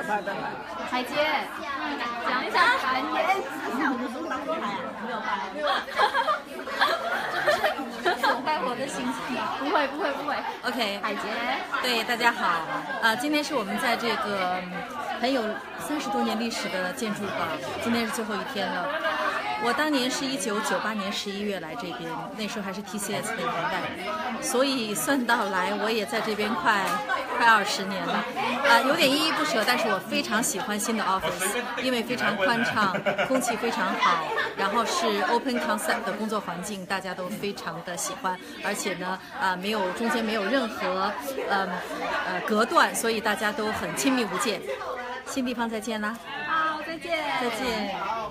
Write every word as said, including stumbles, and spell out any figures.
拜拜拜。 海姐，讲一下海年。 下午的时候当过海啊？没有拍，没有。 损坏我的形象吗？不会不会不会。 OK， 海姐， 对大家好，啊，今天是我们在这个很有三十多年历史的建筑吧，今天是最后一天了。我当年是一九九八年十一月来这边，那时候还是 T C S 的年代，所以算到来我也在这边快快二十年了，啊，有点依依不舍，但是我非常喜欢新的 office， 因为非常宽敞，空气非常好，然后是 open concept 的工作环境，大家都非常的喜欢，而且呢，啊，没有中间没有任何呃呃隔断，所以大家都很亲密无间。新地方再见啦！ 好，再见， 再见。